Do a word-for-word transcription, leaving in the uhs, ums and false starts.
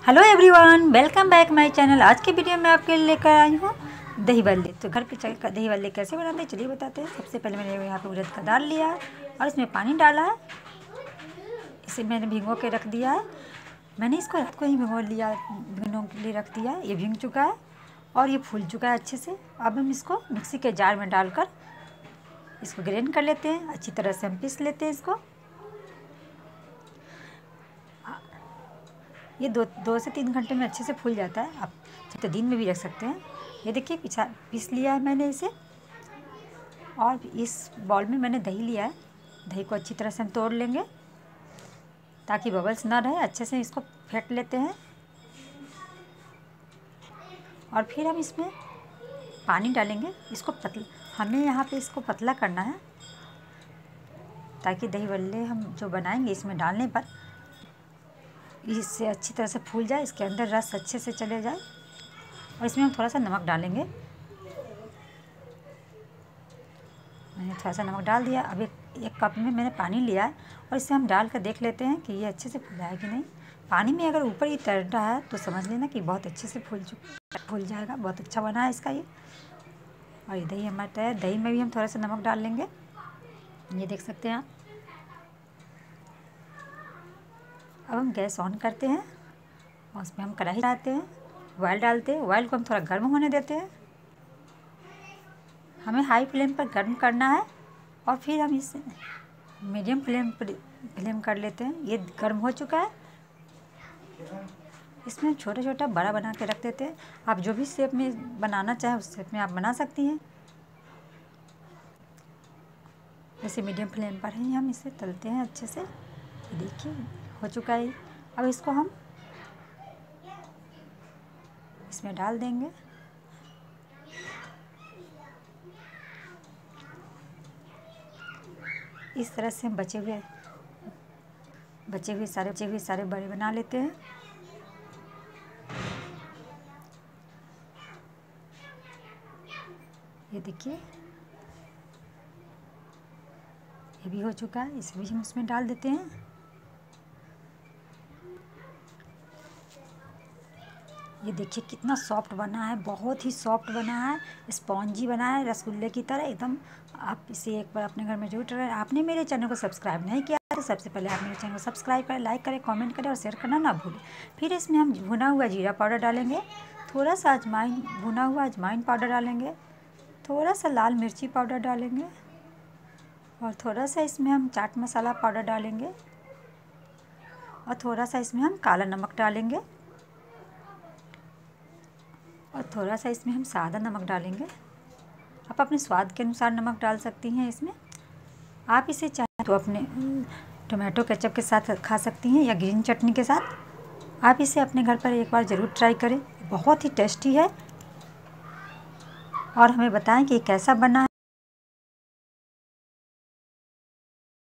Hello everyone, welcome back my channel. आज के video में आपके लिए लेकर आई हूँ दही बल्ले। तो घर पे चल दही बल्ले कैसे बनाते हैं चलिए बताते हैं। सबसे पहले मैंने यहाँ पे उड़द का दाल लिया है और इसमें पानी डाला है। इसे मैंने भिगो के रख दिया है। मैंने इसको रात को ही भिगो लिया, भिगोने के लिए रख दिया है। ये भीग चुका है और ये फूल चुका है अच्छे से। अब हम इसको मिक्सी के जार में डालकर इसको ग्राइंड कर लेते हैं। अच्छी तरह से हम पीस लेते हैं इसको। ये दो दो से तीन घंटे में अच्छे से फूल जाता है। आप तो दिन में भी रख सकते हैं। ये देखिए पिछा पीस लिया है मैंने इसे। और इस बाउल में मैंने दही लिया है। दही को अच्छी तरह से हम तोड़ लेंगे ताकि बबल्स ना रहे। अच्छे से इसको फेंट लेते हैं और फिर हम इसमें पानी डालेंगे। इसको पतला हमें यहाँ पे इसको पतला करना है ताकि दही बल्ले हम जो बनाएंगे इसमें डालने पर इससे अच्छी तरह से फूल जाए, इसके अंदर रस अच्छे से चले जाए। और इसमें हम थोड़ा सा नमक डालेंगे। मैंने थोड़ा सा नमक डाल दिया। अब एक, एक कप में मैंने पानी लिया है और इसे हम डाल कर देख लेते हैं कि ये अच्छे से फूला है कि नहीं। पानी में अगर ऊपर ही तैर रहा है तो समझ लेना कि बहुत अच्छे से फूल चुका फूल जाएगा। बहुत अच्छा बना है इसका ये। और ये दही हमारा तैयार। दही में भी हम थोड़ा सा नमक डाल लेंगे, ये देख सकते हैं आप। अब हम गैस ऑन करते हैं और उसमें हम कढ़ाई डालते हैं, ऑयल डालते हैं। ऑयल को हम थोड़ा गर्म होने देते हैं। हमें हाई फ्लेम पर गर्म करना है और फिर हम इसे मीडियम फ्लेम पर फ्लेम कर लेते हैं। ये गर्म हो चुका है। इसमें छोटा छोटा बड़ा बना के रख देते हैं। आप जो भी शेप में बनाना चाहें उस शेप में आप बना सकती हैं। इसे मीडियम फ्लेम पर ही हम इसे तलते हैं अच्छे से। देखिए हो चुका है। अब इसको हम इसमें डाल देंगे। इस तरह से हम बचे हुए बचे हुए सारे बचे हुए सारे बड़े बना लेते हैं। ये देखिए ये भी हो चुका है। इसे भी हम इसमें डाल देते हैं। ये देखिए कितना सॉफ्ट बना है, बहुत ही सॉफ्ट बना है, स्पॉन्जी बना है, रसगुल्ले की तरह एकदम। आप इसे एक बार अपने घर में जरूर ट्राई। आपने मेरे चैनल को सब्सक्राइब नहीं किया तो सबसे पहले आप मेरे चैनल को सब्सक्राइब करें, लाइक करें, कमेंट करें और शेयर करना ना भूलें। फिर इसमें हम भुना हुआ जीरा पाउडर डालेंगे, थोड़ा सा अजवाइन भुना हुआ अजवाइन पाउडर डालेंगे, थोड़ा सा लाल मिर्ची पाउडर डालेंगे और थोड़ा सा इसमें हम चाट मसाला पाउडर डालेंगे और थोड़ा सा इसमें हम काला नमक डालेंगे और थोड़ा सा इसमें हम सादा नमक डालेंगे। आप अपने स्वाद के अनुसार नमक डाल सकती हैं इसमें। आप इसे चाहे तो अपने टोमेटो केचप के साथ खा सकती हैं या ग्रीन चटनी के साथ। आप इसे अपने घर पर एक बार ज़रूर ट्राई करें, बहुत ही टेस्टी है। और हमें बताएं कि कैसा बना है।